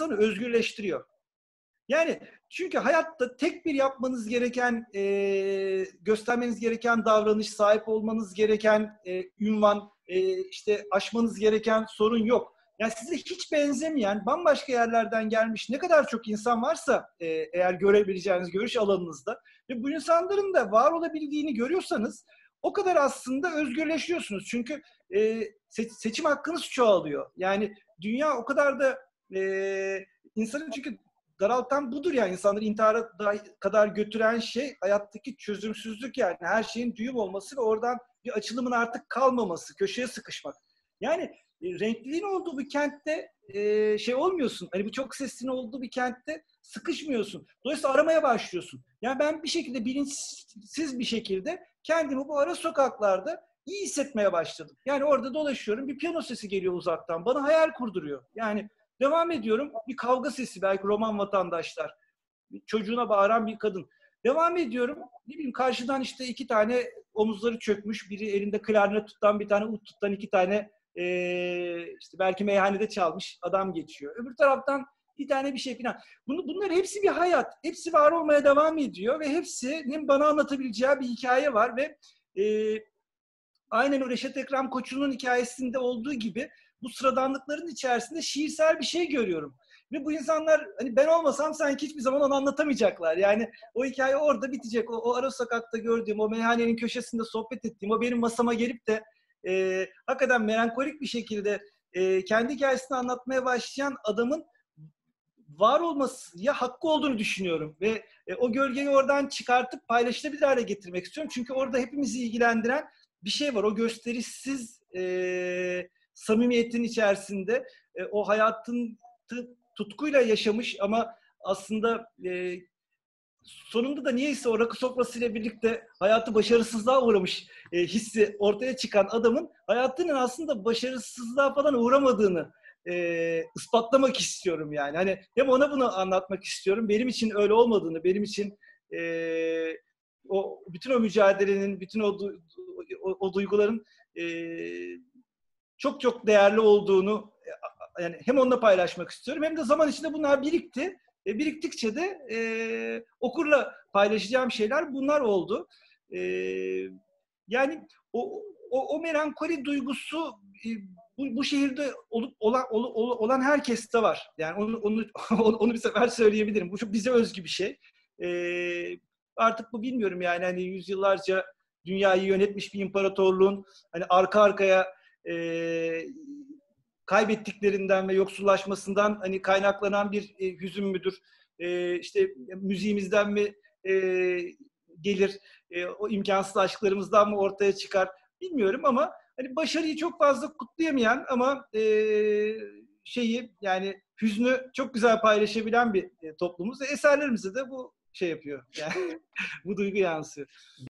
insanı özgürleştiriyor. Yani çünkü hayatta tek bir yapmanız gereken, göstermeniz gereken davranış, sahip olmanız gereken ünvan, işte aşmanız gereken sorun yok. Yani size hiç benzemeyen, bambaşka yerlerden gelmiş ne kadar çok insan varsa eğer görebileceğiniz görüş alanınızda ve bu insanların da var olabildiğini görüyorsanız o kadar aslında özgürleşiyorsunuz. Çünkü seçim hakkınız çoğalıyor. Yani dünya o kadar da insanın çünkü daraltan budur ya, insanları intihara kadar götüren şey hayattaki çözümsüzlük, yani her şeyin düğüm olması ve oradan bir açılımın artık kalmaması, köşeye sıkışmak. Yani renkliliğin olduğu bir kentte şey olmuyorsun, hani bu çok sesinin olduğu bir kentte sıkışmıyorsun. Dolayısıyla aramaya başlıyorsun. Yani ben bir şekilde bilinçsiz bir şekilde kendimi bu ara sokaklarda iyi hissetmeye başladım. Yani orada dolaşıyorum, bir piyano sesi geliyor uzaktan, bana hayal kurduruyor. Yani devam ediyorum. Bir kavga sesi, belki roman vatandaşlar. Çocuğuna bağıran bir kadın. Devam ediyorum. Ne bileyim, karşıdan işte iki tane omuzları çökmüş, biri elinde klarnet tutan, bir tane ut tutan, iki tane işte belki meyhanede çalmış adam geçiyor. Öbür taraftan bir tane bir şey falan. Bunlar hepsi bir hayat. Hepsi var olmaya devam ediyor ve hepsinin bana anlatabileceği bir hikaye var ve e, aynen o Reşat Ekrem Koçu'nun hikayesinde olduğu gibi bu sıradanlıkların içerisinde şiirsel bir şey görüyorum. Ve bu insanlar, hani ben olmasam sanki hiçbir zaman onu anlatamayacaklar. Yani o hikaye orada bitecek. O ara sokakta gördüğüm, o meyhanenin köşesinde sohbet ettiğim, o benim masama gelip de hakikaten melankolik bir şekilde kendi hikayesini anlatmaya başlayan adamın var olmasıya hakkı olduğunu düşünüyorum. Ve o gölgeyi oradan çıkartıp paylaşılabilir hale getirmek istiyorum. Çünkü orada hepimizi ilgilendiren bir şey var. O gösterişsiz samimiyetin içerisinde o hayatın tutkuyla yaşamış ama aslında sonunda da niyeyse o rakı sofrasıyla birlikte hayatı başarısızlığa uğramış hissi ortaya çıkan adamın hayatının aslında başarısızlığa falan uğramadığını ispatlamak istiyorum yani. Hani hem ona bunu anlatmak istiyorum. Benim için öyle olmadığını, benim için o bütün o mücadelenin, bütün o duyguların çok çok değerli olduğunu yani hem onunla paylaşmak istiyorum hem de zaman içinde bunlar birikti. Biriktikçe de okurla paylaşacağım şeyler bunlar oldu. E, Yani o melankoli duygusu bu şehirde olan herkeste var. Yani onu bir sefer söyleyebilirim. Bu çok bize özgü bir şey. E, Artık bu bilmiyorum yani hani yüzyıllarca dünyayı yönetmiş bir imparatorluğun hani arka arkaya kaybettiklerinden ve yoksullaşmasından hani kaynaklanan bir hüzün müdür? İşte müziğimizden mi gelir? O imkansız aşklarımızdan mı ortaya çıkar? Bilmiyorum ama hani başarıyı çok fazla kutlayamayan ama şeyi yani hüznü çok güzel paylaşabilen bir toplumuz. Eserlerimize de bu şey yapıyor. Yani bu duygu yansıyor.